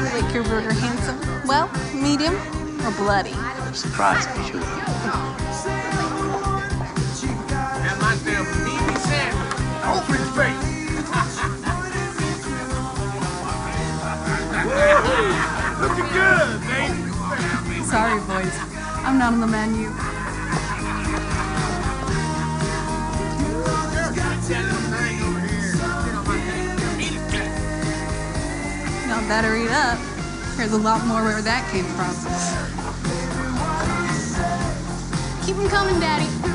Like your burger handsome? Well, medium or bloody? Surprise me, sure. That might be a meaty sandwich. Open face. Looking good, baby. Sorry, boys. I'm not on the menu. Y'all better eat up. There's a lot more where that came from. Keep them coming, Daddy.